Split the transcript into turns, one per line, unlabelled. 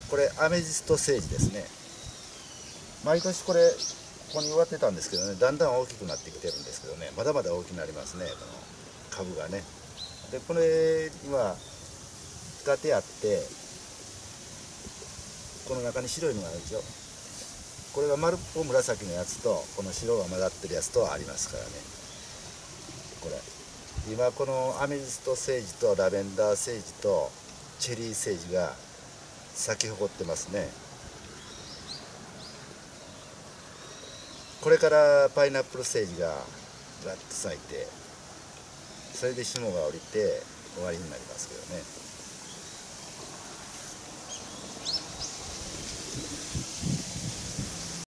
これアメジストセージですね。毎年これここに植わってたんですけどね、だんだん大きくなってきてるんですけどね、まだまだ大きくなりますね、この株がね。でこれには2手あって、この中に白いのがあるでしょ。これが丸っぽ紫のやつとこの白が混ざってるやつとありますからね。これ今このアメジストセージとラベンダーセージとチェリーセージが咲き誇ってますね。これからパイナップルセージがガッと咲いて、それで霜が降りて終わりになりますけどね。